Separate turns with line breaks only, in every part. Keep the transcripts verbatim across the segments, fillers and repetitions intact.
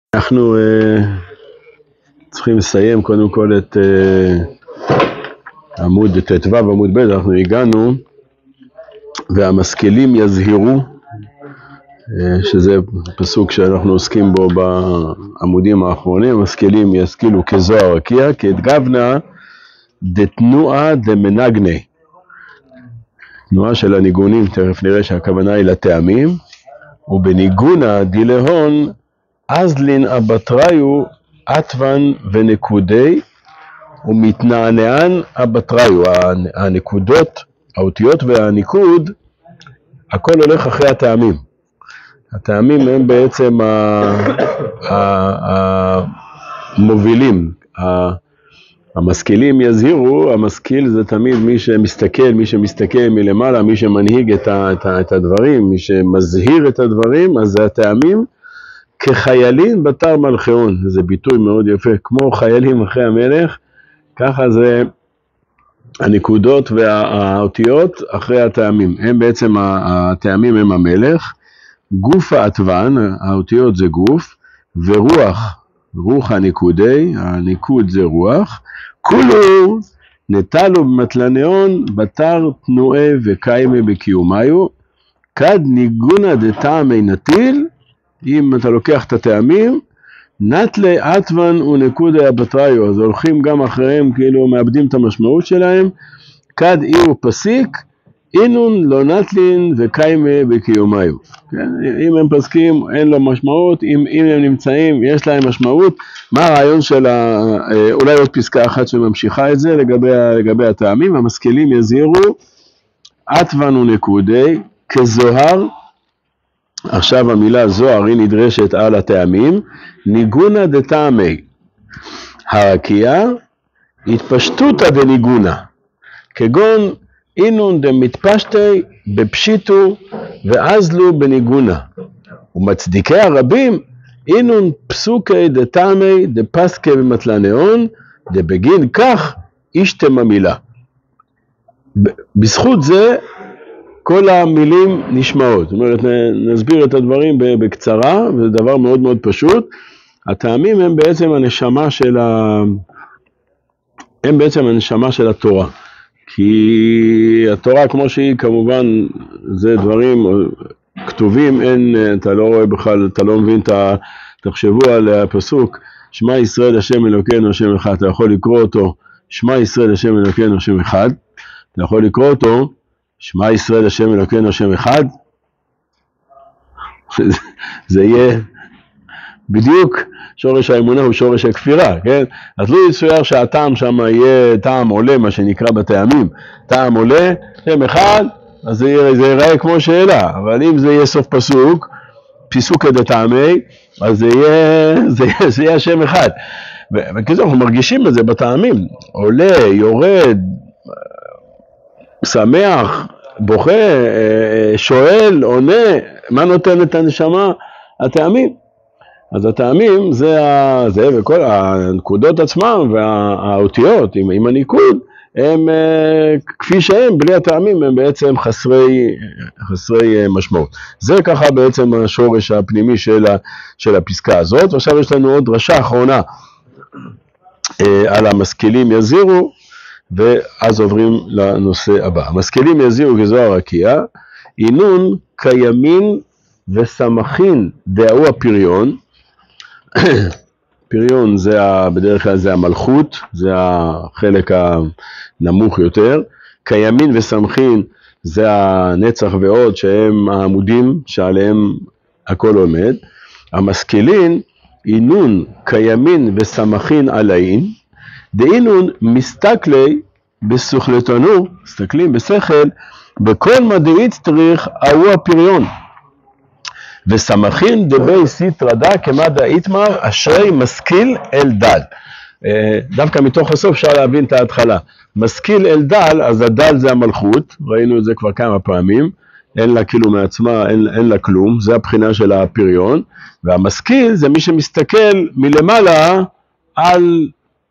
אנחנו uh, צריכים לסיים קודם כל את uh, עמוד תתו ועמוד ב'. אנחנו הגענו והמשכילים יזהירו, uh, שזה פסוק שאנחנו עוסקים בו בעמודים האחרונים. המשכילים ישכילו כזוהר רקיע, כדגבנה דתנועה דמנגני, תנועה של הניגונים. תכף נראה שהכוונה היא לטעמים. ובניגונה דילהון אזלין אבטריו עטוון ונקודי, ומתנענען אבטריו, הנקודות, האותיות והניקוד, הכל הולך אחרי הטעמים. הטעמים הם בעצם המובילים. המשכילים יזהירו, המשכיל זה תמיד מי שמסתכל, מי שמסתכל מלמעלה, מי שמנהיג את הדברים, מי שמזהיר את הדברים, אז זה הטעמים. כחיילים בתר מלכיאון, זה ביטוי מאוד יפה, כמו חיילים אחרי המלך, ככה זה הנקודות והאותיות אחרי הטעמים. הם בעצם, הטעמים הם המלך, גוף העטוון, האותיות זה גוף, ורוח, רוח הניקודי, הניקוד זה רוח, כולו נטלו במטלניון בתר תנועה וקיימה בקיומיו, כד ניגונה דטעמי נטיל. אם אתה לוקח את הטעמים, נטלי עטוון ונקודי אבטריו, אז הולכים גם אחריהם, כאילו מאבדים את המשמעות שלהם. כד איר פסיק, אינון לא נטלין וקיימה בקיומיו. כן? אם הם פסקים, אין לו משמעות. אם, אם הם נמצאים, יש להם משמעות. מה הרעיון של ה... אולי עוד פסקה אחת שממשיכה את זה, לגבי, לגבי הטעמים. המשכילים יזהירו, עטוון ונקודי, כזוהר. עכשיו המילה זוהר היא נדרשת על הטעמים. ניגונה דטעמי, הרקיע, התפשטותא דניגונה, כגון אינון דמתפשטי בפשיטו ואזלו בניגונה, ומצדיקי הרבים אינון פסוקי דטעמי דפסקי במטלניון דבגין כך ישתם המילה. בזכות זה כל המילים נשמעות. זאת אומרת, נסביר את הדברים בקצרה, וזה דבר מאוד מאוד פשוט. הטעמים הם בעצם הנשמה של ה... הם בעצם הנשמה של התורה. כי התורה כמו שהיא, כמובן, זה דברים כתובים, אין, אתה לא רואה בכלל, אתה לא מבין, אתה, תחשבו על הפסוק, שמע ישראל השם אלוקינו השם אחד. אתה יכול לקרוא אותו, שמע ישראל השם אלוקינו השם אחד. אתה יכול לקרוא אותו, שמע ישראל השם אלוקינו השם אחד. זה יהיה בדיוק, שורש האמונה הוא שורש הכפירה, כן? אז לא יצויר שהטעם שם יהיה טעם עולה, מה שנקרא בטעמים, טעם עולה, שם אחד, אז זה יהיה, זה ייראה כמו שאלה. אבל אם זה יהיה סוף פסוק, פסוק דטעמי, אז זה יהיה, זה יהיה, זה יהיה שם אחד. וכזו אנחנו מרגישים את זה בטעמים, עולה, יורד, שמח, בוכה, שואל, עונה. מה נותן את הנשמה? הטעמים. אז הטעמים זה, זה וכל הנקודות עצמם והאותיות עם, עם הניקוד, הם כפי שהם, בלי הטעמים הם בעצם חסרי, חסרי משמעות. זה ככה בעצם השורש הפנימי של, ה, של הפסקה הזאת. ועכשיו יש לנו עוד דרשה אחרונה על המשכילים יזהירו, ואז עוברים לנושא הבא. המשכילים יזהירו כזוהר רקיע, אינון כימין וסמכין דאו הפריון. פריון זה ה, בדרך כלל זה המלכות, זה החלק הנמוך יותר. כימין וסמכין זה הנצח ועוד, שהם העמודים שעליהם הכל עומד. המשכילים אינון כימין וסמכין עליין, דאינון מסתכלי בסוכלתנו, מסתכלים בשכל, בכל מדעית צריך אהו הפריון. וסמכין דבי סיטרדה כמדע איתמר אשרי משכיל אל דל. דווקא מתוך הסוף אפשר להבין את ההתחלה. משכיל אל דל, אז הדל זה המלכות, ראינו את זה כבר כמה פעמים, אין לה כאילו מעצמה, אין, אין לה כלום, זה הבחינה של הפריון. והמשכיל זה מי שמסתכל מלמעלה על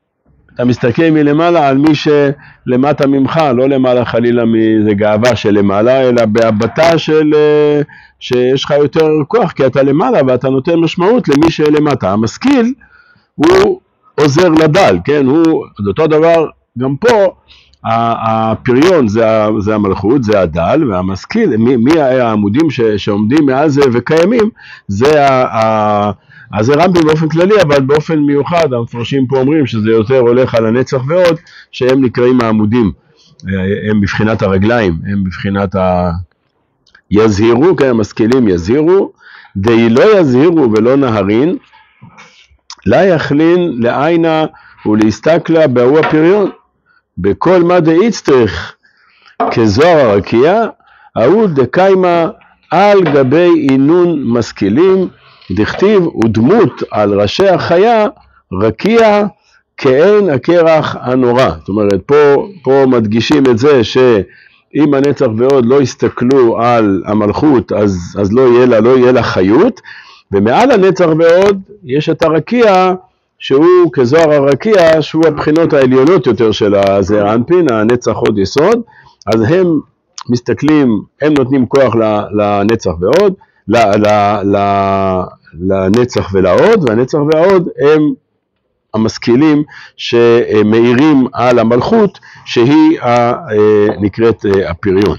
אתה מסתכל מלמעלה על מי שלמטה ממך, לא למעלה חלילה מאיזה גאווה שלמעלה, אלא בהבטה של שיש לך יותר כוח, כי אתה למעלה ואתה נותן משמעות למי שלמטה. המשכיל הוא עוזר לדל, כן? הוא, אותו דבר גם פה, הפריון זה, זה המלכות, זה הדל, והמשכיל, מי, מי העמודים ש, שעומדים מעל זה וקיימים, זה ה... ה אז זה רמב"ם באופן כללי, אבל באופן מיוחד, המפרשים פה אומרים שזה יותר הולך על הנצח ועוד, שהם נקראים העמודים, הם בבחינת הרגליים, הם בבחינת ה... יזהירו, כן, המשכילים יזהירו, די לא יזהירו ולא נהרין, לה יכלין לעינה ולהסתכלה בהוא הפריון, בכל מה דאיצטרך כזוהר הרקיע, ההוא דקיימה על גבי עינון משכילים, דכתיב ודמות על ראשי החיה רקיע כאין הקרח הנורא. זאת אומרת, פה, פה מדגישים את זה שאם הנצח ועוד לא יסתכלו על המלכות, אז, אז לא יהיה לה, לא יהיה לה חיות, ומעל הנצח ועוד יש את הרקיע, שהוא כזוהר הרקיע, שהוא הבחינות העליונות יותר של הזעיר אנפין, הנצח עוד יסוד, אז הם מסתכלים, הם נותנים כוח לנצח ועוד, לנצח ולעוד, והנצח והעוד הם המשכילים שמאירים על המלכות, שהיא נקראת הפריון.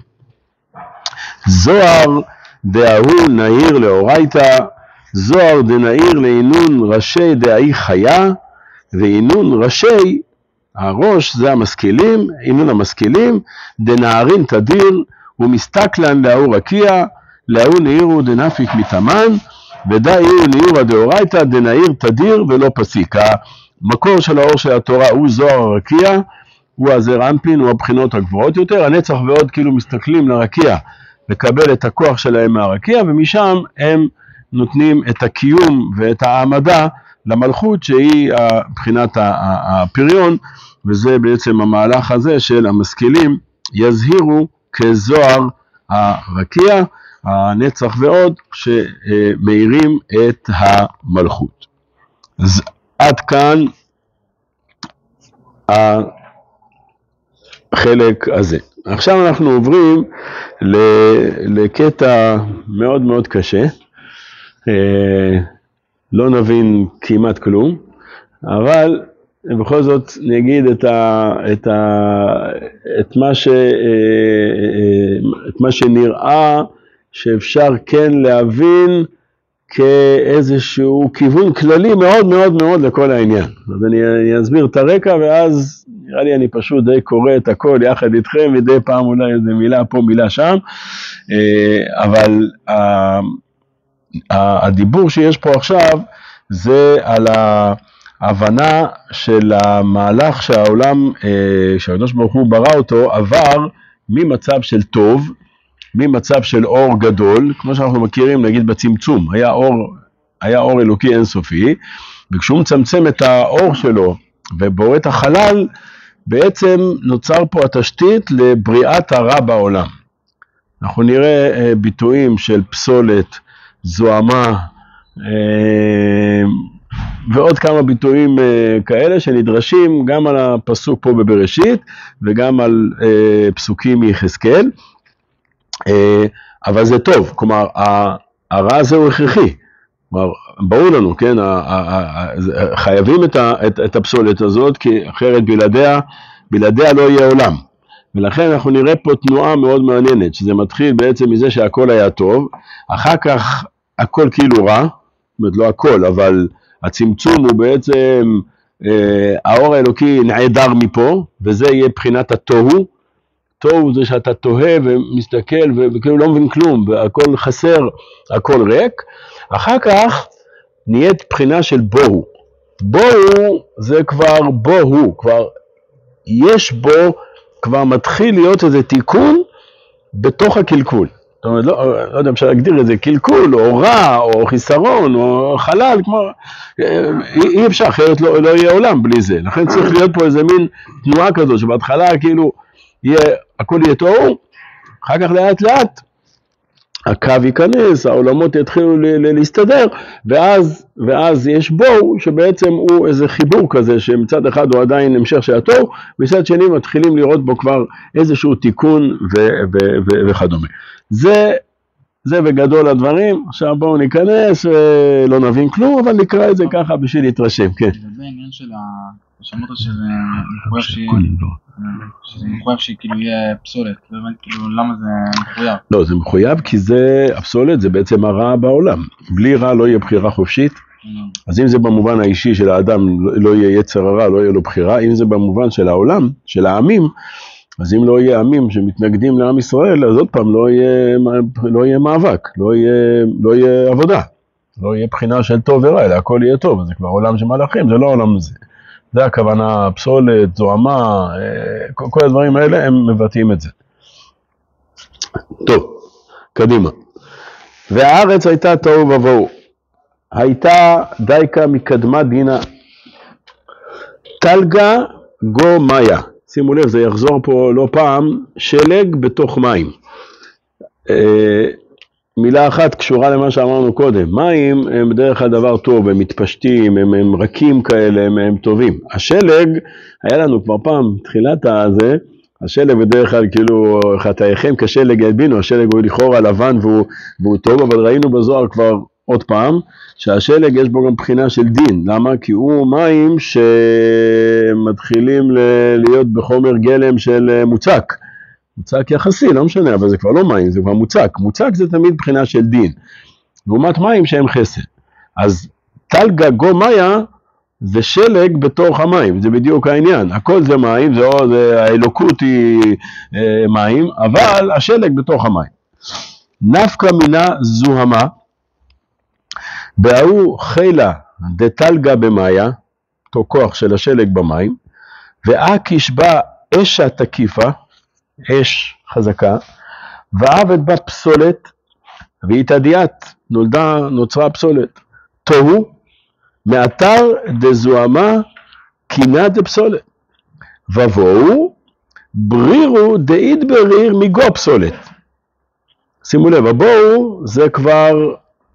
זוהר דהוא נעיר לאורייתא, זוהר דנעיר לעינון ראשי דאי חיה, ועינון ראשי, הראש זה המשכילים, עינון המשכילים, דנערין תדיר, ומסתכלן להוא רקיע, להוא נעירו דנפיק מתאמן, ודאיהו נעירה דאורייתא דנעיר תדיר ולא פסיק. המקור של האור של התורה הוא זוהר הרקיע, הוא הזעיר אנפין, הוא הבחינות הגבוהות יותר. הנצח ועוד כאילו מסתכלים לרקיע, לקבל את הכוח שלהם מהרקיע, ומשם הם נותנים את הקיום ואת העמדה למלכות שהיא בחינת הפריון, וזה בעצם המהלך הזה של המשכילים יזהירו כזוהר הרקיע, הנצח ועוד שמאירים את המלכות. אז עד כאן החלק הזה. עכשיו אנחנו עוברים לקטע מאוד מאוד קשה, לא נבין כמעט כלום, אבל בכל זאת נגיד את ה, את ה, את מה ש, את מה שנראה שאפשר כן להבין כאיזשהו כיוון כללי מאוד מאוד מאוד לכל העניין. אז אני, אני אסביר את הרקע, ואז נראה לי אני פשוט די קורא את הכל יחד איתכם, מדי פעם אולי איזה מילה פה מילה שם, אבל הדיבור שיש פה עכשיו זה על ההבנה של המהלך שהעולם, שהקדוש ברוך הוא ברא אותו, עבר ממצב של טוב, ממצב של אור גדול, כמו שאנחנו מכירים נגיד בצמצום, היה אור, היה אור אלוקי אינסופי, וכשהוא מצמצם את האור שלו ובורא את החלל, בעצם נוצר פה התשתית לבריאת הרע בעולם. אנחנו נראה ביטויים של פסולת, זוהמה, ועוד כמה ביטויים כאלה שנדרשים גם על הפסוק פה בבראשית, וגם על פסוקים מיחזקאל, אבל זה טוב, כלומר הרע הזה הוא הכרחי, כלומר ברור לנו, כן, חייבים את הפסולת הזאת, כי אחרת בלעדיה, בלעדיה לא יהיה עולם. ולכן אנחנו נראה פה תנועה מאוד מעניינת, שזה מתחיל בעצם מזה שהכל היה טוב, אחר כך הכל כאילו רע, זאת אומרת לא הכל, אבל הצמצום הוא בעצם, אה, האור האלוקי נעדר מפה, וזה יהיה בחינת התוהו. תוהו זה שאתה תוהה ומסתכל וכאילו לא מבין כלום, והכל חסר, הכל ריק. אחר כך נהיית בחינה של בוהו. בוהו זה כבר בוהו, כבר יש בו, כבר מתחיל להיות איזה תיקון בתוך הקלקול. זאת אומרת, לא, לא יודע, אפשר להגדיר את זה קלקול, או רע, או חיסרון, או חלל, כמו, אי אפשר, אחרת לא, לא יהיה עולם בלי זה. לכן צריך להיות פה איזה מין תנועה כזאת, שבהתחלה כאילו, יהיה, הכל יהיה טוב, אחר כך לאט לאט, הקו ייכנס, העולמות יתחילו להסתדר, ואז, ואז יש בור שבעצם הוא איזה חיבור כזה, שמצד אחד הוא עדיין המשך של התור, מצד שני מתחילים לראות בו כבר איזשהו תיקון ו- ו- ו- וכדומה. זה, זה בגדול הדברים. עכשיו בואו ניכנס, לא נבין כלום, אבל נקרא את זה ככה בשביל להתרשם, כן.
זה בעניין של השמות שזה מחויב שיהיה, שזה מחויב שכאילו יהיה פסולת, כאילו למה זה מחויב?
לא, זה מחויב כי זה, הפסולת זה בעצם הרע בעולם, בלי רע לא יהיה בחירה חופשית, אז אם זה במובן האישי של האדם לא יהיה יצר הרע, לא יהיה לו בחירה, אם זה במובן של העולם, של העמים, אז אם לא יהיה עמים שמתנגדים לעם ישראל, אז עוד פעם לא יהיה, לא יהיה מאבק, לא יהיה, לא יהיה עבודה, לא יהיה בחינה של טוב ורע, אלא הכל יהיה טוב, זה כבר עולם של מלאכים, זה לא עולם הזה. זה הכוונה, פסולת, זוהמה, כל, כל הדברים האלה הם מבטאים את זה. טוב, קדימה. והארץ הייתה תוהו ובוהו, הייתה דייקה מקדמה דינה, תלגה גו מאיה. שימו לב, זה יחזור פה לא פעם, שלג בתוך מים. אה, מילה אחת קשורה למה שאמרנו קודם. מים הם בדרך כלל דבר טוב, הם מתפשטים, הם, הם רכים כאלה, הם, הם טובים. השלג, היה לנו כבר פעם, תחילת הזה, השלג בדרך כלל כאילו חטאיכם כשלג ילבינו, השלג הוא לכאורה לבן והוא, והוא טוב, אבל ראינו בזוהר כבר עוד פעם, שהשלג יש בו גם בחינה של דין. למה? כי הוא מים שמתחילים להיות בחומר גלם של מוצק. מוצק יחסי, לא משנה, אבל זה כבר לא מים, זה כבר מוצק. מוצק זה תמיד בחינה של דין. לעומת מים שהם חסד. אז תלגה גו מאיה זה שלג בתוך המים, זה בדיוק העניין. הכל זה מים, זה, זה האלוקות היא אה, מים, אבל השלג בתוך המים. נפקא מינה זוהמה, בהוא חילה דתלגה במאיה, אותו כוח של השלג במים, ואקיש בה אשה תקיפה, אש חזקה, ועבד בה פסולת, והתעדיית, נולדה, נוצרה פסולת. תוהו, מאתר דזוהמה, קינה דפסולת. ובואו, ברירו דאית בריר מגו פסולת. שימו לב, הבואו זה כבר,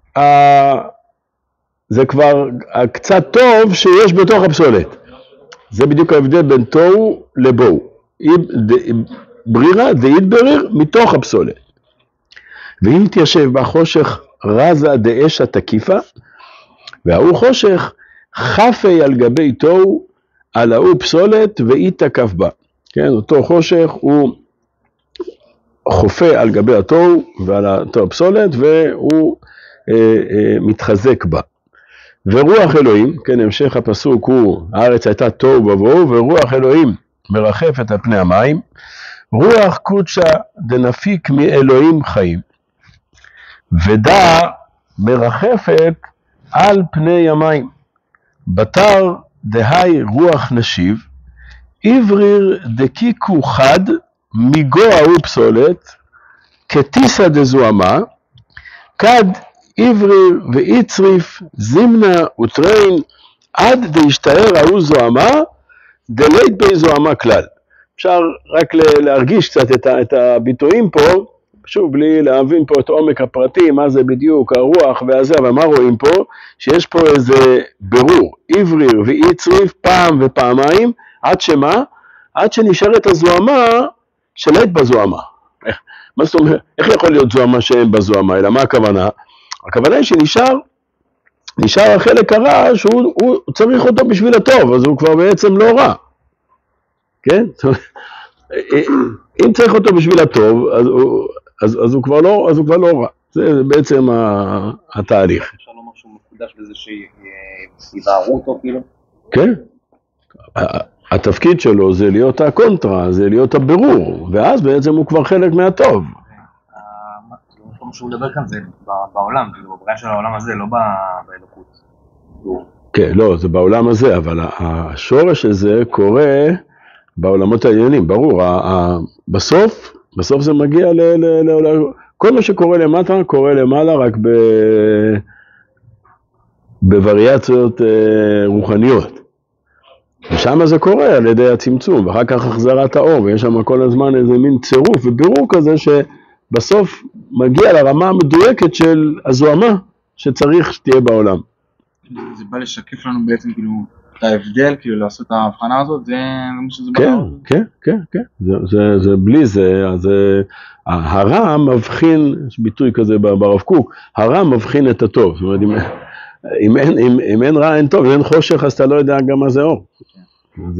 זה כבר קצת טוב שיש בתוך הפסולת. זה בדיוק ההבדל בין תוהו לבואו. ברירה דאית בריר מתוך הפסולת. ואם תיישב בחושך רזה דאשה תקיפה, והוא חושך חפי על גבי תוהו, על ההוא פסולת ואי תקף בה. כן, אותו חושך הוא חופה על גבי התוהו ועל אותו פסולת, והוא אה, אה, מתחזק בה. ורוח אלוהים, כן, המשך הפסוק הוא, הארץ הייתה תוהו ובוהו, ורוח אלוהים מרחפת על פני המים, רוח קודשה דנפיק מאלוהים חיים, ודע מרחפת על פני המים, בתר דהי רוח נשיב, עבריר דקיקו חד, מגוה הוא פסולת, כתיסה דזוהמה, כד עבריר ואיצריף, זימנה וטרין, עד דהשתער ההוא זוהמה, דלית בי זוהמה כלל. אפשר רק להרגיש קצת את, את הביטויים פה, שוב בלי להבין פה את עומק הפרטים, מה זה בדיוק הרוח והזה, אבל מה רואים פה? שיש פה איזה ברור, עבריר ואיצריף פעם ופעמיים, עד שמה? עד שנשארת הזוהמה שלית בזוהמה. איך, מה זאת אומרת? איך יכול להיות זוהמה שאין בזוהמה? אלא מה הכוונה? הכוונה היא שנשאר, נשאר החלק הרע שהוא הוא צריך אותו בשביל הטוב, אז הוא כבר בעצם לא רע. כן? אם צריך אותו בשביל הטוב, אז הוא, אז, אז הוא כבר לא, אז הוא כבר לא רע. זה בעצם התהליך.
אפשר לומר שהוא מקודש בזה שיבערו אותו כאילו?
כן. התפקיד שלו זה להיות הקונטרה, זה להיות הבירור, ואז בעצם הוא כבר חלק מהטוב.
כמו שהוא מדבר כאן זה בעולם, כאילו בבריאה של העולם הזה, לא באלוקות.
כן, לא, זה בעולם הזה, אבל השורש הזה קורה בעולמות העליונים, ברור. בסוף, בסוף זה מגיע ל... כל מה שקורה למטה, קורה למעלה, רק בווריאציות רוחניות. ושם זה קורה על ידי הצמצום, ואחר כך החזרת האור, ויש שם כל הזמן איזה מין צירוף ובירור כזה ש... בסוף מגיע לרמה המדויקת של הזוהמה שצריך שתהיה בעולם.
זה בא לשקף לנו בעצם כאילו את ההבדל, כאילו לעשות את ההבחנה הזאת, זה מה שזה בא
כן, כן, כן, כן, זה, זה, זה בלי זה, זה, הרע מבחין, יש ביטוי כזה ברב קוק, הרע מבחין את הטוב, זאת אומרת, אם, אם, אין, אם, אם אין רע אין טוב, אם אין חושך, אז אתה לא יודע גם מה זה אור. זה...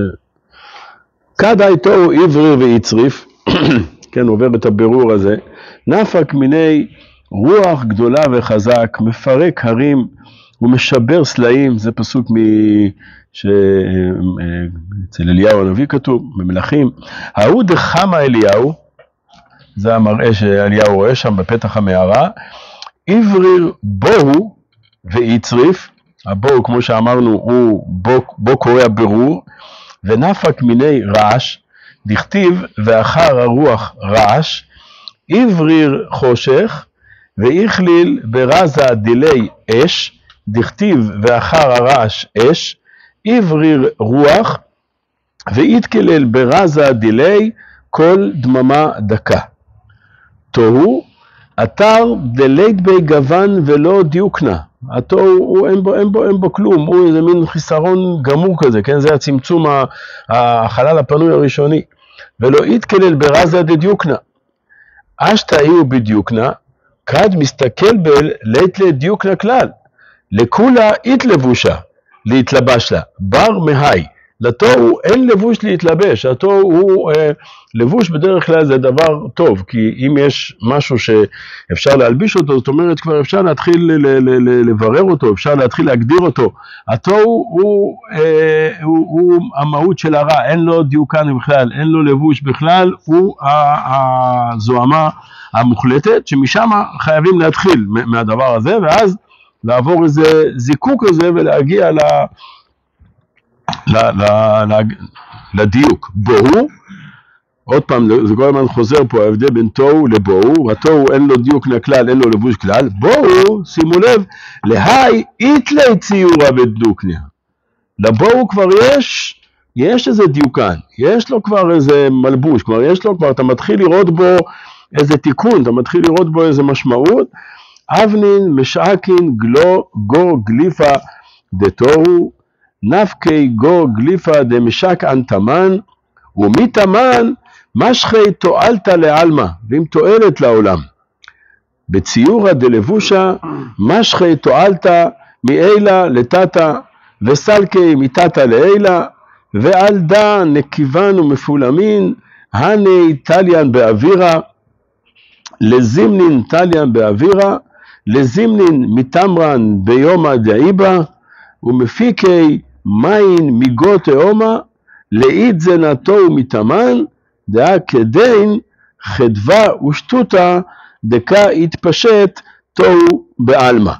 כדאי תוהו עברי ויצריף, כן, עובר את הבירור הזה, נפק מיני רוח גדולה וחזק, מפרק הרים ומשבר סלעים, זה פסוק מ... שאצל אליהו הנביא כתוב, במלכים, ההוא דחמה אליהו, זה המראה שאליהו רואה שם בפתח המערה, עבריר בוהו ויצריף, הבוהו כמו שאמרנו הוא בו, בו קורא בירור, ונפק מיני רעש, דכתיב ואחר הרוח רעש, עבריר חושך, ואיכליל ברזה דילי אש, דכתיב ואחר הרעש אש, עבריר רוח, ואיתקלל ברזה דילי כל דממה דקה. תוהו, אתר דלית בי גוון ולא דיוקנה. התוהו, הוא, אין, בו, אין, בו, אין בו כלום, הוא איזה מין חיסרון גמור כזה, כן? זה הצמצום החלל הפנוי הראשוני. ולא איתקלל ברזה דדיוקנה. אשתה איהו בדיוקנה, כד מסתכל בל לית לדיוקנה כלל. לכולה התלבושה, להתלבש לה, בר מהי. לתוהו אין לבוש להתלבש, התוהו הוא אה, לבוש בדרך כלל זה דבר טוב, כי אם יש משהו שאפשר להלביש אותו, זאת אומרת כבר אפשר להתחיל ל- ל- ל- לברר אותו, אפשר להתחיל להגדיר אותו. התוהו הוא, אה, הוא, הוא המהות של הרע, אין לו דיוקן בכלל, אין לו לבוש בכלל, הוא הזוהמה המוחלטת, שמשם חייבים להתחיל מהדבר הזה, ואז לעבור איזה זיקוק הזה ולהגיע ל... לדיוק. בוהו, עוד פעם זה כל הזמן חוזר פה ההבדל בין תוהו לבוהו, התוהו אין לו דיוק כלל, אין לו לבוש כלל, בוהו שימו לב להי איתלי ציורה בדוקניה, לבוהו כבר יש יש איזה דיוקן, יש לו כבר איזה מלבוש, כבר יש לו כבר, אתה מתחיל לראות בו איזה תיקון, אתה מתחיל לראות בו איזה משמעות. אבנין משעקין גלו גו גליפה דתוהו, נפקי גו גליפה דמשק אנתמן, ומתמן משחי תועלת לעלמה, ואם תועלת לעולם. בציורה דלבושה משחי תועלת מאילה לטאטה, וסלקי מטאטה לאילה, ועל דה נקיבן ומפולמין, הני טליין באווירה, לזימנין טליין באווירה, לזימנין מתמרן ביומא דעיבה, ומפיקי מים מיגו תאומה, לאית זנתו ומתאמן, דאה כדין חדווה ושטותה, דקה התפשט תוהו בעלמא.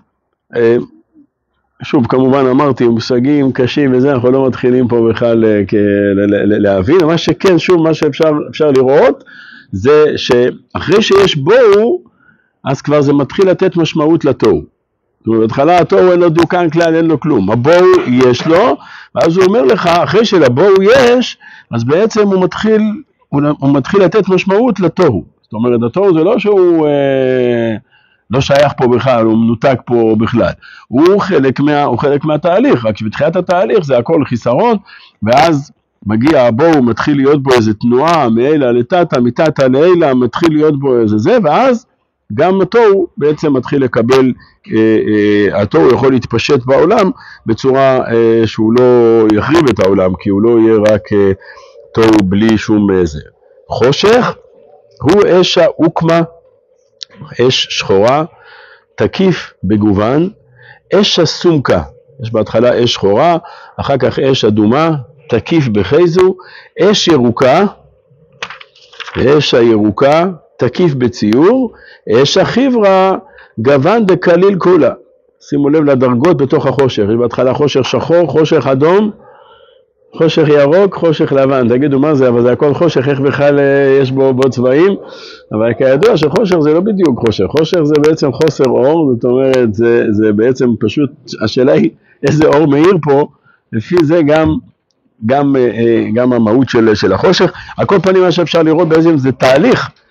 שוב, כמובן אמרתי, מושגים קשים וזה, אנחנו לא מתחילים פה בכלל להבין, מה שכן, שוב, מה שאפשר אפשר לראות, זה שאחרי שיש בוהו, אז כבר זה מתחיל לתת משמעות לתוהו. זאת אומרת, בהתחלה התוהו אין לו דיוקן כלל, אין לו כלום. הבוהו יש לו, ואז הוא אומר לך, אחרי שלבוהו יש, אז בעצם הוא מתחיל, הוא, הוא מתחיל לתת משמעות לתוהו. זאת אומרת, התוהו זה לא שהוא אה, לא שייך פה בכלל, הוא מנותק פה בכלל. הוא חלק, מה, הוא חלק מהתהליך, רק שבתחילת התהליך זה הכל חיסרון, ואז מגיע הבוהו, מתחיל להיות בו איזה תנועה, מאילה לטאטה, מטאטה לאילה, מתחיל להיות בו איזה זה, ואז גם התוהו בעצם מתחיל לקבל, אה, אה, התוהו יכול להתפשט בעולם בצורה אה, שהוא לא יחריב את העולם, כי הוא לא יהיה רק אה, תוהו בלי שום איזה. חושך הוא אש האוקמה, אש שחורה, תקיף בגוון, אש הסומקה, יש בהתחלה אש שחורה, אחר כך אש אדומה, תקיף בחייזו, אש ירוקה, אש הירוקה, תקיף בציור, אש החברה, גוון דקליל כולה. שימו לב לדרגות בתוך החושך, יש בהתחלה חושך שחור, חושך אדום, חושך ירוק, חושך לבן. תגידו מה זה, אבל זה הכל חושך, איך בכלל יש בו, בו צבעים? אבל כידוע שחושך זה לא בדיוק חושך, חושך זה בעצם חוסר אור, זאת אומרת, זה, זה בעצם פשוט, השאלה היא איזה אור מאיר פה, לפי זה גם, גם, גם המהות של, של החושך. על כל פנים מה שאפשר לראות בעצם זה תהליך,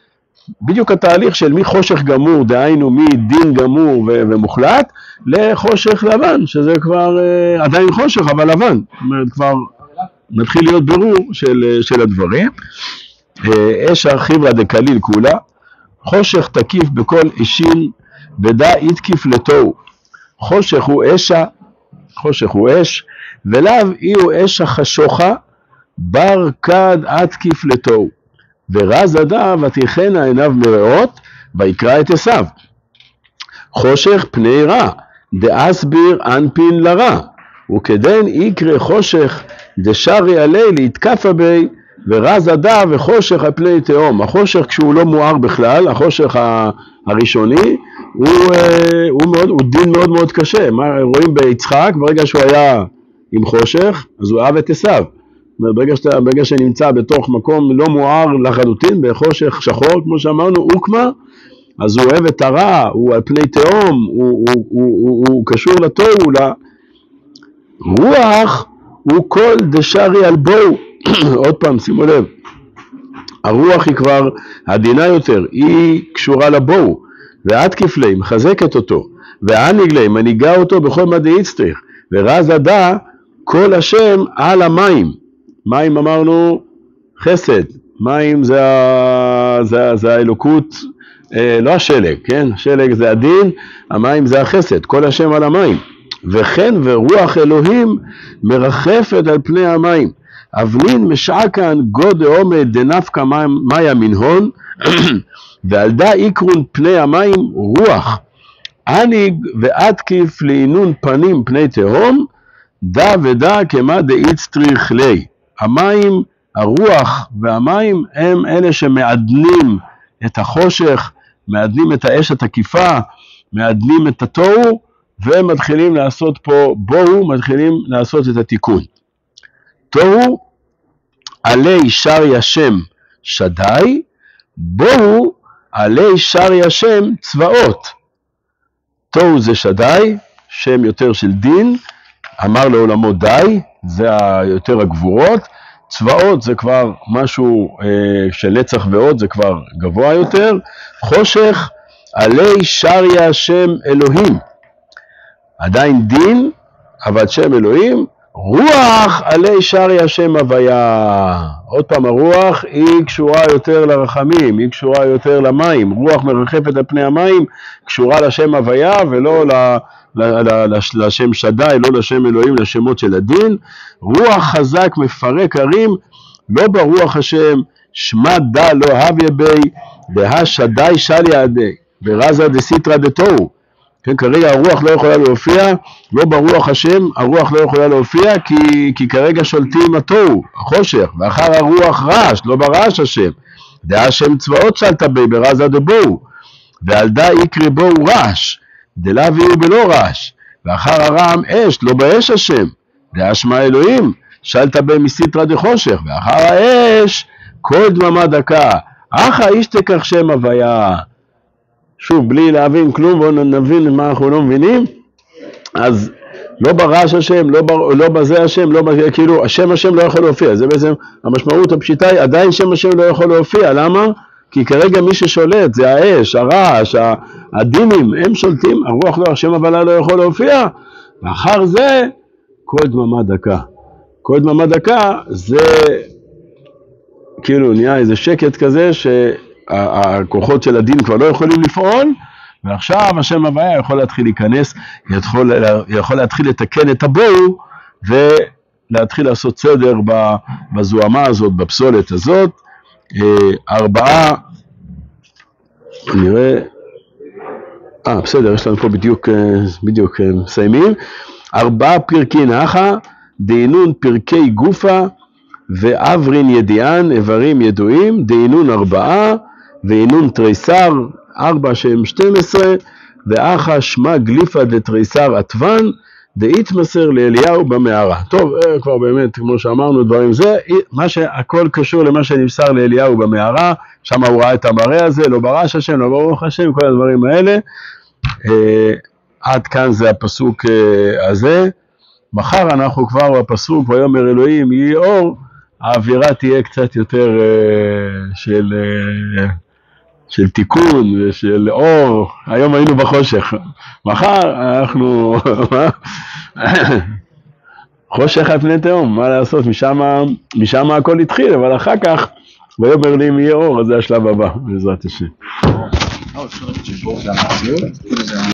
בדיוק התהליך של מחושך גמור, דהיינו מדין גמור ו- ומוחלט, לחושך לבן, שזה כבר uh, עדיין חושך אבל לבן, זאת אומרת כבר מתחיל להיות ברור של, של הדברים. אשה חיברה דקליל כולה, חושך תקיף בכל אישין ודא יתקיף לתוהו. חושך הוא אשה, חושך הוא אש, ולאו אי הוא אשה חשוכה, בר כד עתקיף לתוהו. ורז עדה ותיכנה עיניו מראות, ויקרא את עשיו. חושך פני רע, דאסביר אנפין לרע, וכדן יקרא חושך דשרי עלי להתקפה בי, ורז עדה וחושך על פני תהום. החושך כשהוא לא מואר בכלל, החושך הראשוני, הוא, הוא, מאוד, הוא דין מאוד מאוד קשה. מה רואים ביצחק, ברגע שהוא היה עם חושך, אז הוא אהב את עשיו. ברגע, שאתה, ברגע שנמצא בתוך מקום לא מואר לחלוטין, בחושך שחור, כמו שאמרנו, אוקמה, אז הוא אוהב את הרע, הוא על פני תהום, הוא, הוא, הוא, הוא, הוא, הוא קשור לתוהו, לה... רוח הוא כל דשרי על בואו. עוד פעם, שימו לב, הרוח היא כבר עדינה יותר, היא קשורה לבואו, ועתקיף לי, מחזקת אותו, ועניג לי, מנהיגה אותו בכל מדי יצטריך, ורז עדה כל השם על המים. מים אמרנו חסד, מים זה, זה, זה האלוקות, אה, לא השלג, כן? השלג זה הדין, המים זה החסד, כל השם על המים. וכן ורוח אלוהים מרחפת על פני המים. אבנין משעקן גוד עומד דנפקה מיה מנהון, ועל דה עיקרון פני המים רוח. עניג ועתקיף לעינון פנים פני תהום, דה ודה כמה דאיצטריך לי. המים, הרוח והמים הם אלה שמעדנים את החושך, מעדנים את האש התקיפה, מעדנים את התוהו, ומתחילים לעשות פה בואו, מתחילים לעשות את התיקון. תוהו עלי שרי השם שדי, בואו עלי שרי השם צבאות. תוהו זה שדי, שם יותר של דין, אמר לעולמו די, זה יותר הגבורות. צבאות זה כבר משהו אה, של נצח ועוד, זה כבר גבוה יותר. חושך עלי שרי השם אלוהים, עדיין דין, אבל שם אלוהים. רוח עלי שרי השם הוויה. עוד פעם, הרוח היא קשורה יותר לרחמים, היא קשורה יותר למים. רוח מרחפת על פני המים, קשורה לשם הוויה ולא ל, ל, ל, ל, לשם שדי, לא לשם אלוהים, לשמות של הדין. רוח חזק מפרק הרים, לא ברוח השם, שמה דה לא הוויה בי, דה שדי שלי עדי, ורזה דסיטרא דתוהו. כן, כרגע הרוח לא יכולה להופיע, לא ברוח השם, הרוח לא יכולה להופיע, כי, כי כרגע שולטים התוהו, החושך, ואחר הרוח רעש, לא ברעש השם. דה השם צבאות שלטה בי, ברזה דבואו, ועל דה יקרי בואו רעש, דלא ויהיו בלא רעש, ואחר הרעם אש, לא באש השם. דה השמע אלוהים, שלטה בי מסיטרא דחושך, ואחר האש, כל דממה דקה, אחא איש תקח שם הוויה. שוב, בלי להבין כלום, בואו נבין מה אנחנו לא מבינים. אז לא ברעש השם, לא, בר, לא בזה השם, לא בזה, כאילו, השם השם לא יכול להופיע. זה בעצם המשמעות הפשיטה היא, עדיין שם השם לא יכול להופיע. למה? כי כרגע מי ששולט זה האש, הרעש, הדינים, הם שולטים, הרוח לא, השם אבל לא יכול להופיע. ואחר זה, כל דממה דקה. כל דממה דקה זה כאילו נהיה איזה שקט כזה ש... הכוחות של הדין כבר לא יכולים לפעול, ועכשיו השם הוויה יכול להתחיל להיכנס, יכול, יכול להתחיל לתקן את הבואו, ולהתחיל לעשות סדר בזוהמה הזאת, בפסולת הזאת. ארבעה, נראה, אה בסדר, יש לנו פה בדיוק, בדיוק מסיימים. ארבעה פרקי נחה, דהינון פרקי גופה, ואברין ידיען, איברים ידועים, דהינון ארבעה, ואינון תריסר, ארבע שהם שתים עשרה, ואחה שמה גליפה דתריסר עטוון, דהתמסר לאליהו במערה. טוב, כבר באמת, כמו שאמרנו, דברים זה, מה שהכל קשור למה שנמסר לאליהו במערה, שם הוא ראה את המראה הזה, לא ברעש השם, לא ברוך השם, כל הדברים האלה. עד כאן זה הפסוק הזה. מחר אנחנו כבר בפסוק, ויאמר אלוהים יהי אור, האווירה תהיה קצת יותר של של תיקון ושל אור. היום היינו בחושך, מחר אנחנו חושך על פני תהום, מה לעשות, משם, משם הכל התחיל, אבל אחר כך ויאמר לי אם יהיה אור, אז זה השלב הבא, בעזרת השם.